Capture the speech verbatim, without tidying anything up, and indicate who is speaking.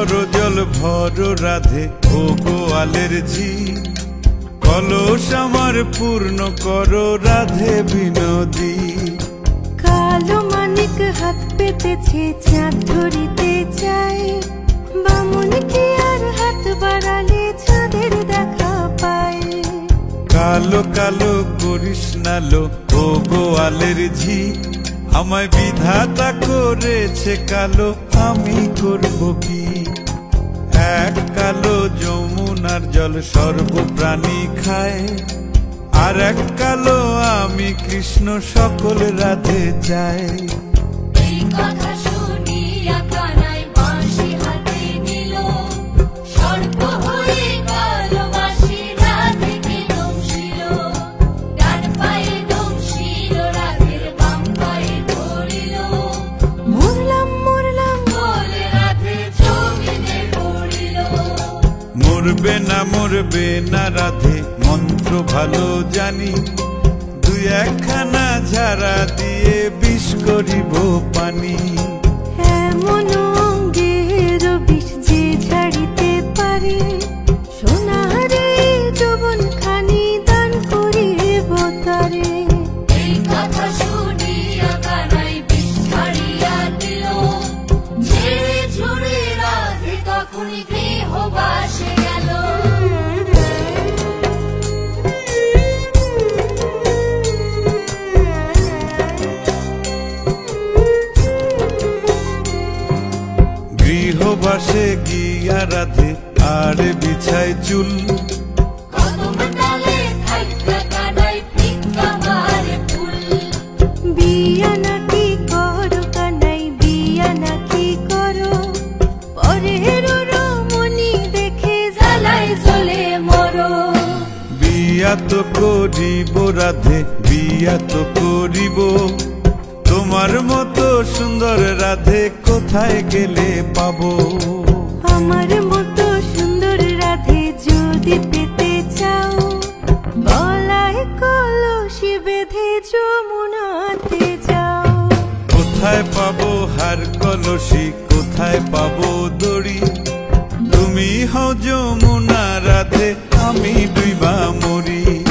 Speaker 1: করো জল ভরো রাধে ও গোয়ালের ঝি, কলস আমার পূর্ণ করো রাধে বিনোদী।
Speaker 2: কালো মানিক হাত পেতেছে চাঁদ ধরিতে চাই, বামুন কি আর হাত বাড়ালে চাঁদের দেখা পায়।
Speaker 1: কালো কালো করিস নালো ও গোয়ালের ঝি, আমায় বিধাতা করেছে কালো আমি করব কি। এক কালো যমুনার জল সর্বপ্রাণী খায়, আর এক কালো আমি কৃষ্ণ সকল রাধে চাই।
Speaker 3: এই কথা শুনিয়া কানাই বাঁশি হাতে নিল, সর্প হয়ে কালো বাঁশি রাধেকে দংশিল। ডান পায়ে দংশিল রাধের বাম পায়ে ধরিল,
Speaker 2: মরলাম মরলাম
Speaker 3: বলে রাধে জমিনে পড়িল।
Speaker 1: মরবে না মরবে না রাধে মন্ত্র ভালো জানি, দুই একখানা ঝাড়া দিয়ে বিষ করিব পানি।
Speaker 2: এমন অঙ্গের বিষ যে ঝাড়িতে পারে, সোনারে যৌবন খানি দান করিব তারে।
Speaker 3: এই কথা শুনিয়া কানাই বিষ ছাড়িয়া দিল, ঝেড়ে ঝুড়ে রাধে তখনই গৃহবাসে গেল।
Speaker 1: গৃহবাসে গিয়া রাধে আর বিছায় চুল,
Speaker 3: কদম ডালে থাইকা কানাই ফিক্কা মারে ফুল।
Speaker 2: বিয়া নাকি করো কানাই বিয়া নাকি করো, পরের রমণী দেখে
Speaker 3: জ্বালাই জ্বলে মরো।
Speaker 1: বিয়া তো করিব রাধে বিয়া তো করিব, তোমার মতো সুন্দর রাধে কোথায় গেলে পাবো।
Speaker 2: আমার মতো সুন্দর রাধে যদি পেতে চাও, গলায় কলসি বেঁধে যমুনাতে যাও।
Speaker 1: কোথায় পাবো হার কলসি কোথায় পাবো দড়ি, তুমি হও যমুনা রাধে আমি ডুইবা মরি।